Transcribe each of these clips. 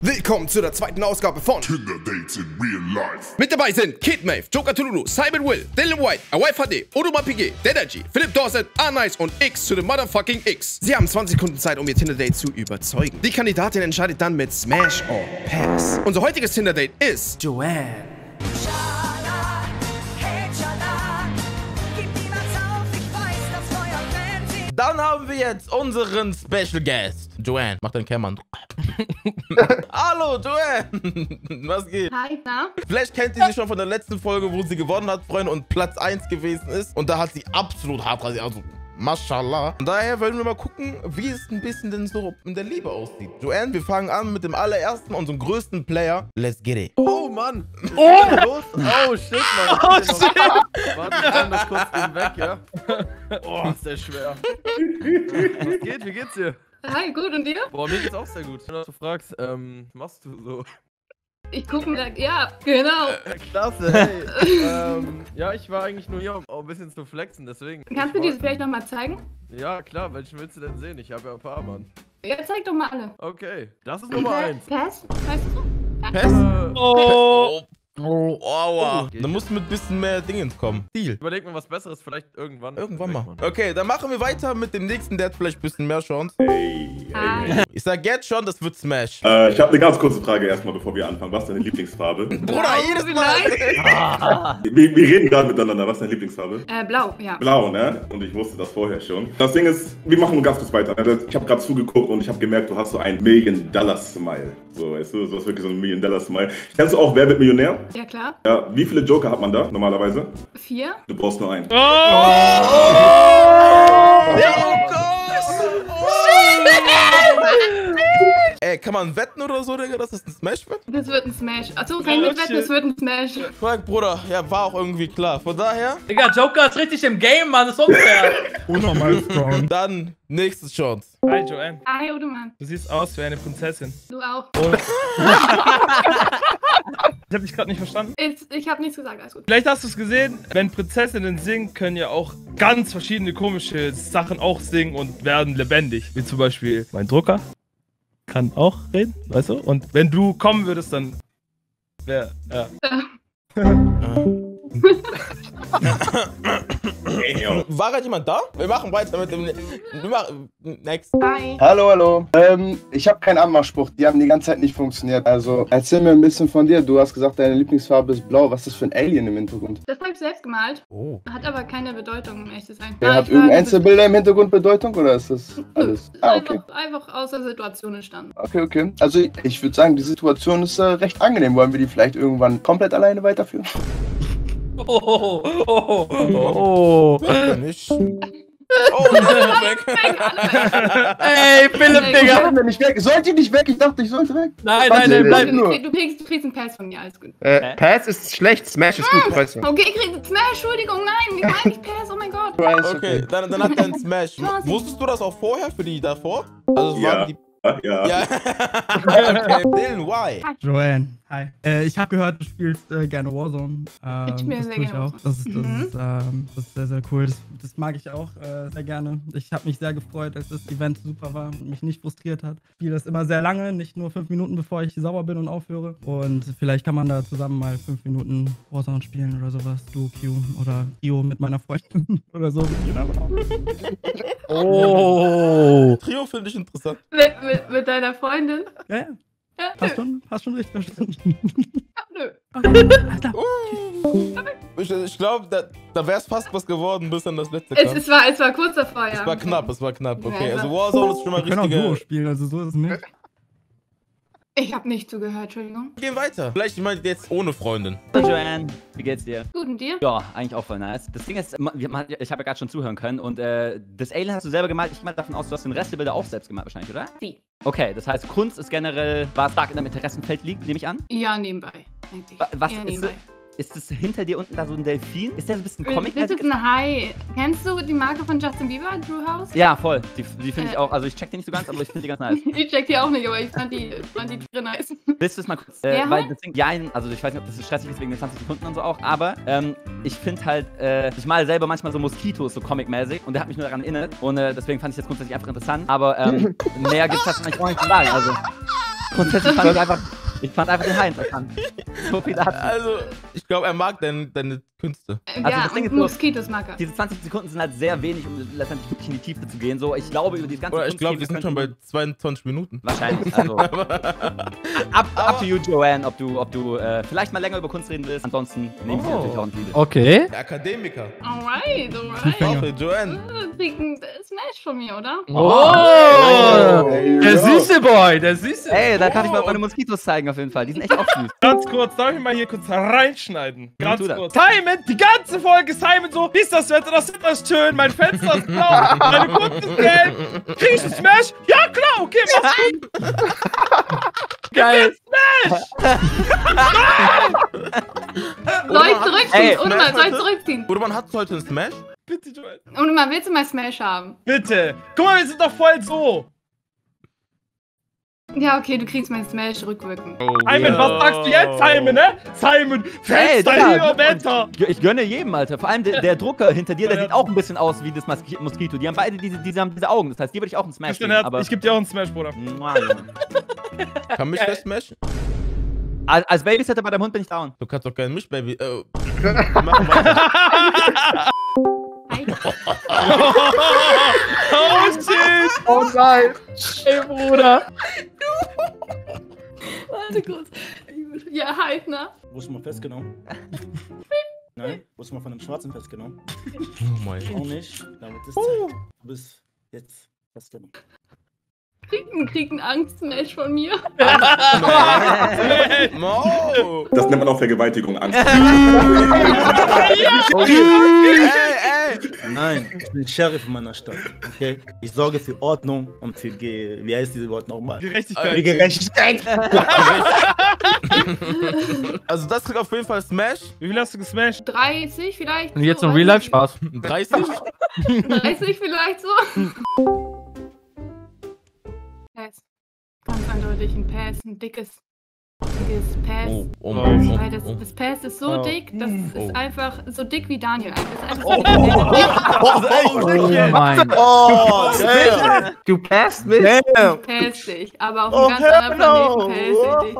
Willkommen zu der zweiten Ausgabe von Tinder Dates in Real Life. Mit dabei sind Kid Mave, Joker Tululu, Simon Will, Dylan White, AYFHD, Odoma PG, Denergy, Philipp Dorset, A-Nice und X zu dem Motherfucking X. Sie haben 20 Sekunden Zeit, um ihr Tinder-Date zu überzeugen. Die Kandidatin entscheidet dann mit Smash or Pass. Unser heutiges Tinder-Date ist Joanne. Dann haben wir jetzt unseren Special Guest. Joanne, mach deinen Kämmern. Hallo, Joanne. Was geht? Hi, na? Vielleicht kennt ihr sie schon von der letzten Folge, wo sie gewonnen hat, Freunde, und Platz 1 gewesen ist. Und da hat sie absolut hart rasiert. Also, Mashallah. Und daher wollen wir mal gucken, wie es ein bisschen denn so in der Liebe aussieht. Joanne, wir fangen an mit dem allerersten, unserem größten Player. Let's get it. Oh, Mann. Oh, oh shit, Mann. Oh, shit. Warte, ich kann das kurz den weg, ja? Oh, ist der schwer. Was geht? Wie geht's dir? Hi, gut, und dir? Boah, mir geht's auch sehr gut. Wenn du fragst, was machst du so? Ich gucke mir da, ja, genau. Klasse, hey. Ja, ich war eigentlich nur hier, um auch ein bisschen zu flexen, deswegen. Kannst du diese vielleicht nochmal zeigen? Ja, klar, welchen willst du denn sehen? Ich habe ja ein paar, Mann. Ja, zeig doch mal alle. Okay, das ist Nummer 1. Pass? Weißt du? Pass? Oh. Oh, aua. Da musst du mit ein bisschen mehr Dingens kommen. Deal. Überleg mir was Besseres, vielleicht irgendwann. Irgendwann mal. Okay, dann machen wir weiter mit dem nächsten, der hat vielleicht ein bisschen mehr Chance. Hi. Ich sag jetzt schon, das wird Smash. Ich habe eine ganz kurze Frage erstmal, bevor wir anfangen. Was ist deine Lieblingsfarbe? Bruder, jedes Mal. Wir reden gerade miteinander. Was ist deine Lieblingsfarbe? Blau, ja. Blau, ne? Und ich wusste das vorher schon. Das Ding ist, wir machen nur ganz kurz weiter. Ich habe gerade zugeguckt und ich habe gemerkt, du hast so ein $1-Million-Smile. So, weißt du, du hast wirklich so ein $1-Million-Smile. Kennst du auch Wer wird Millionär? Ja, klar. Ja, wie viele Joker hat man da normalerweise? 4. Du brauchst nur einen. Oh Gott! Ey, kann man wetten oder so, Digga, dass das ein Smash wird? Das wird ein Smash. Achso, kein Mitwetten, das wird ein Smash. Frag, Bruder, ja, war auch irgendwie klar. Von daher. Digga, Joker ist richtig im Game, Mann, das ist unfair. Unnormal strong. Dann nächste Chance. Hi, Joanne. Hi, Odemann. Du siehst aus wie eine Prinzessin. Du auch. Ich hab dich gerade nicht verstanden. Ich habe nichts gesagt, alles gut. Vielleicht hast du es gesehen, wenn Prinzessinnen singen, können ja auch ganz verschiedene komische Sachen auch singen und werden lebendig. Wie zum Beispiel mein Drucker kann auch reden, weißt du? Und wenn du kommen würdest, dann wäre, ja. War gerade jemand da? Wir machen weiter mit dem... Next. Hi. Hallo, hallo. Ich habe keinen Anmachspruch, die haben die ganze Zeit nicht funktioniert. Also erzähl mir ein bisschen von dir. Du hast gesagt, deine Lieblingsfarbe ist blau. Was ist das für ein Alien im Hintergrund? Das habe ich selbst gemalt. Oh. Hat aber keine Bedeutung, um echt zu sein. Hat irgendein Einzelbilder im Hintergrund Bedeutung oder ist das alles? Ah, okay. Einfach aus der Situation entstanden. Okay, okay. Also ich würde sagen, die Situation ist recht angenehm. Wollen wir die vielleicht irgendwann komplett alleine weiterführen? Nicht. Oh, weg. Ey, Philipp, Digga. Nicht weg. Sollt ihr nicht weg? Ich dachte, ich sollte weg. Nein, Warte, nein, bleib nur. Du kriegst einen Pass von mir, alles gut. Pass ist schlecht, Smash ist gut, Kreuze. Okay, ich krieg Smash, Entschuldigung, nein, wie meine ich Pass, oh mein Gott. Okay, dann hat er einen Smash. Wusstest du das auch vorher, für die davor? Also es Ja. waren die... Ja. Ja. Okay, Dylan, why? Joanne, hi. Ich habe gehört, du spielst gerne Warzone. Ich spiele das sehr tue ich gerne auch. Das ist sehr, sehr cool. Das mag ich auch sehr gerne. Ich habe mich sehr gefreut, als das Event super war und mich nicht frustriert hat. Ich spiele das immer sehr lange, nicht nur 5 Minuten, bevor ich sauer bin und aufhöre. Und vielleicht kann man da zusammen mal 5 Minuten Warzone spielen oder sowas. Duo Q oder Trio mit meiner Freundin oder so. Oh. Trio finde ich interessant. Mit deiner Freundin? Ja, ja. Ja, Hast schon richtig verstanden. nö. Ich glaube, da wäre es fast was geworden, bis dann das letzte kam. Es war kurz davor, ja. Es war knapp, okay. Ja, Also Warzone ist schon mal Wir können auch Duo richtige... spielen, also so ist es nicht. Ich habe nicht zugehört, Entschuldigung. Wir gehen weiter. Vielleicht jemand jetzt ohne Freundin. Hallo Joanne, wie geht's dir? Gut, und dir? Ja, eigentlich auch voll nice. Das Ding ist, ich habe ja gerade schon zuhören können und das Alien hast du selber gemalt. Ich gehe mal davon aus, du hast den Rest der Bilder auch selbst gemalt wahrscheinlich, oder? Wie? Okay, das heißt, Kunst ist generell, war stark in deinem Interessenfeld liegt, nehme ich an. Ja, nebenbei, eigentlich. Was Eher ist nebenbei. Ist das hinter dir unten da so ein Delfin? Ist der so ein bisschen Das comic-mäßig? ist ein Hai. Kennst du die Marke von Justin Bieber, Drew House? Ja, voll. Die finde ich auch, also ich check die nicht so ganz, aber ich finde die ganz nice. Ich check die auch nicht, aber ich fand die Tiere nice. Willst du es mal kurz? Ja, Weil halt. das Ding, ja, also ich weiß nicht, ob das so stressig ist wegen den 20 Sekunden und so auch, aber ich finde halt, ich male selber manchmal so Moskitos, so comic-mäßig und der hat mich nur daran erinnert und deswegen fand ich das grundsätzlich einfach interessant, aber mehr gibt's halt eigentlich auch nicht zu sagen, also. Grundsätzlich ich fand einfach den Heinz erkannt. So viel dazu. Also, ich glaube, er mag deine Künste. Also Ja, das Ding ist und so, Moskitos mag er. diese 20 Sekunden sind halt sehr wenig, um letztendlich wirklich in die Tiefe zu gehen. So, ich glaube, über dieses ganze Oder ich glaube, wir sind schon bei könnten- 22 Minuten. Wahrscheinlich, also. up to you, Joanne, ob du vielleicht mal länger über Kunst reden willst. Ansonsten nehme ich dir natürlich auch ein Video. Okay. Der Akademiker. Alright, alright. Okay, Joanne. Kriegt ein Smash von mir, oder? Oh! Hey, Der yo. süße Boy, der süße. Ey, da kann ich mal meine Moskitos zeigen auf jeden Fall. Die sind echt auch süß. Ganz kurz, darf ich mal hier kurz reinschneiden? Ganz tu das. kurz. Simon, die ganze Folge Simon so, wie ist das Wetter, das Wetter ist schön, mein Fenster ist blau, meine Kunst ist gelb. Krieg ich einen Smash? Ja klar, okay, mach's gut. Geil. Soll ich zurückziehen? Ey, Ohne mal, soll ich zurückziehen? Oder man hat heute einen Smash? Bitte, Joel. Ohne mal, willst du mal Smash haben? Bitte. Guck mal, wir sind doch voll so. Ja, okay, du kriegst meinen Smash rückwirkend. Simon, was sagst du jetzt, Simon, ne? Simon, Hey, Fenster Digga, hier, Wetter. Ich gönne jedem, Alter. Vor allem der Drucker hinter dir, der sieht auch ein bisschen aus wie das Moskito. Die haben beide diese Augen. Das heißt, die würde ich auch einen Smash geben. Aber Ich geb dir auch einen Smash, Bruder. Kann mich der smashen? Als Babysitter bei deinem Hund bin ich down. Du kannst doch gerne mich, Baby. Oh, shit. Oh nein. Ey, Bruder. Warte kurz. Ja, Heidner. Wurdest du mal festgenommen? Nein? Wurdest du mal von einem Schwarzen festgenommen? Oh mein Auch nicht. Damit ist Zeit. Du bist jetzt festgenommen. Kriegt einen Angst-Smash von mir. No! Das nennt man auch Vergewaltigung, Angst. Nein, ich bin Sheriff in meiner Stadt. Okay? Ich sorge für Ordnung und für, wie heißt diese Wort nochmal? Gerechtigkeit. Für Gerechtigkeit. Also das kriegt auf jeden Fall Smash. Wie viel hast du gesmashed? 30 vielleicht. Und jetzt so, noch Real-Life-Spaß. 30? 30 vielleicht so. Pass. Ganz eindeutig ein Pass, ein dickes Pass. Weil das Pass ist so dick, das ist einfach so dick wie Daniel. Das ist einfach Oh mein Gott. Oh, damn. Du passt mich. Damn. Pass dich, aber auf einem ganz anderen Planeten pass ich dich.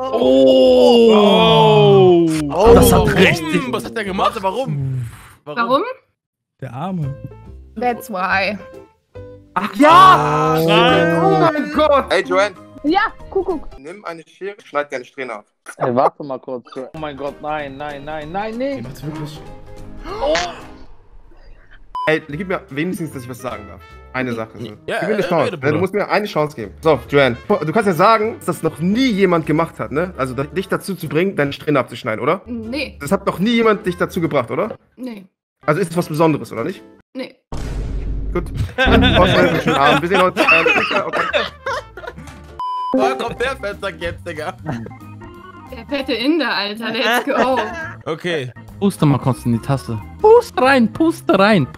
Oh! Das hat richtig. Was hat der gemacht? Warum? Warum? Der Arme. That's why. Ach ja! Oh mein Gott! Hey Joanne, Ja, Kuckuck. nimm eine Schere, schneid deine Strähne ab. Ey, warte mal kurz. Oh mein Gott, nein, nee. Macht's wirklich. Ey, gib mir wenigstens, dass ich was sagen darf. Eine Sache. Ja, Gib mir eine Chance. rede, Bruder. Du musst mir eine Chance geben. So, Joanne, du kannst ja sagen, dass das noch nie jemand gemacht hat, ne? Also dich dazu zu bringen, deine Strähne abzuschneiden, oder? Nee, Das hat noch nie jemand dich dazu gebracht, oder? nee, Also ist es was Besonderes, oder nicht? nee. Gut. Schönen Abend. Wir sehen uns. Okay. Oh, kommt der Fenster jetzt, Digga. Der fette Inder, Alter, let's go. Okay. Puste mal kurz in die Taste. Puste rein. Pusten.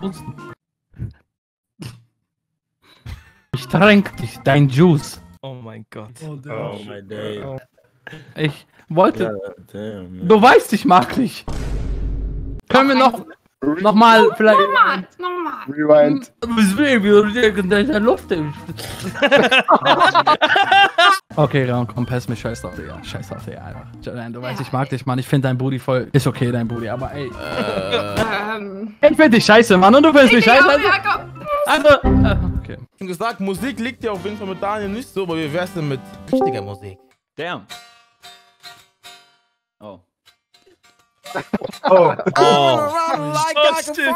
Ich tränk dich, dein Juice. Oh mein Gott. Oh my day. Ich wollte. Damn. Du weißt, ich mag dich. Können wir noch mal vielleicht. Nochmal. Rewind. Der Luft. Okay, Raum, komm, pass mich, scheiß auf, Digga. Scheiß auf, Digga, einfach. Joanne, du weißt, ich mag dich, Mann. Ich finde dein Booty voll. Ist okay, dein Booty, aber ey. Ich find dich scheiße, Mann, und du findest mich scheiße. Also. Okay. Ich hab gesagt, Musik liegt ja auf jeden Fall mit Daniel nicht so, aber wie wär's denn mit richtiger Musik? Damn. Oh. Oh. shit.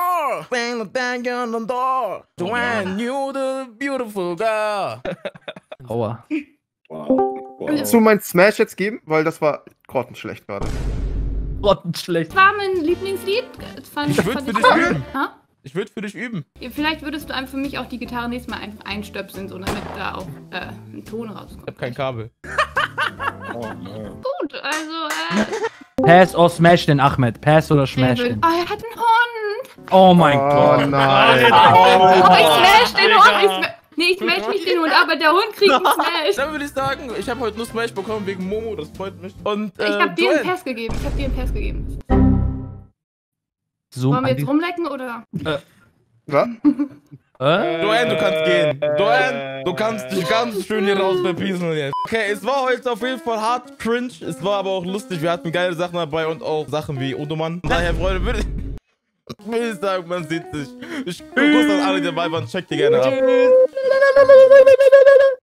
Joanne, you the beautiful girl. Aua. Willst du mein Smash jetzt geben? Weil das war grottenschlecht gerade. Grottenschlecht. War mein Lieblingslied. Ich würde für dich üben. Ha? Ich würde für dich üben. Vielleicht würdest du einfach für mich auch die Gitarre nächstes Mal einfach einstöpseln, so damit da auch ein Ton Ich rauskommt. hab kein Kabel. Oh, man. Gut, also, Pass oder smash den Ahmed. Pass oder smash er den. hat einen Hund. Oh mein Oh Gott. nein. Oh, ich smash den Hund. Nee, ich smash nicht den Hund, aber der Hund kriegt einen Smash. Dann würde ich sagen, ich habe heute nur Smash bekommen wegen Momo, das freut mich. Und Ich hab dir einen Joanne. Pass gegeben. Zoom Wollen wir an jetzt die- rumlecken oder? Was? Joanne, du kannst gehen. Joanne, du kannst dich ganz schön hier raus verpiesen jetzt. Okay, es war heute auf jeden Fall hart cringe. Es war aber auch lustig. Wir hatten geile Sachen dabei und auch Sachen wie Odoman. Daher, Freunde, würde ich sagen, man sieht sich. Ich gucke an alle, die dabei waren. Checkt die gerne ab.